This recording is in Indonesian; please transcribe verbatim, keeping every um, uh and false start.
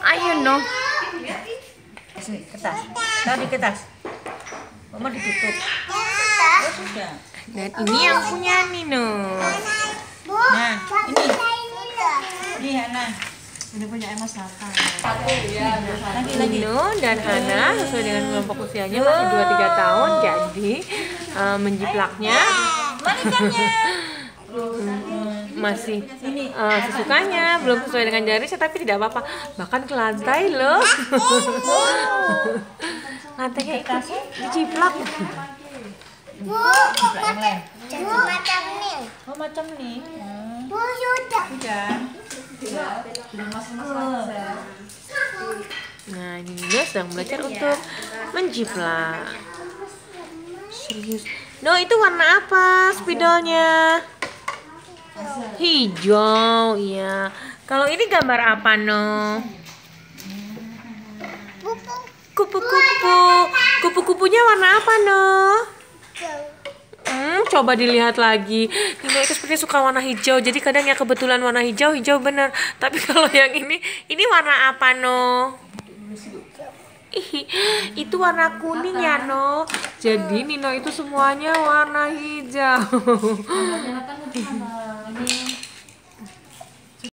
Ayo no. Sini, kertas. Taruh di kertas. Mama ditutup. Oh, sudah. Dan ini yang punya Nino. Nah, ini. Ini Hana. Ini punya Emma Saka. Lagi lagi. Nino dan Hana sesuai dengan kelompok usianya masih dua tiga tahun, jadi uh, menjiplaknya masih uh, sesukanya, belum sesuai dengan jarinya, tapi tidak apa-apa. Bahkan ke lantai loh. Lantainya ikut dijiplak. Bu, Yang lain. Bu, macam nih. Oh, macam nih. Hmm. Bu, sudah. Sudah. Nah, ini Nino sedang belajar untuk menjiplak. Serius. No, itu warna apa spidolnya? Hijau, iya. Kalau ini gambar apa, No? Buku. Kupu-kupu. Kupu-kupunya warna apa, No? Hmm, coba dilihat lagi. Nino itu sepertinya suka warna hijau. Jadi kadang ya kebetulan warna hijau, hijau bener. Tapi kalau yang ini, ini warna apa, No? Ih, itu warna kuning ya, No. Jadi Nino itu semuanya warna hijau.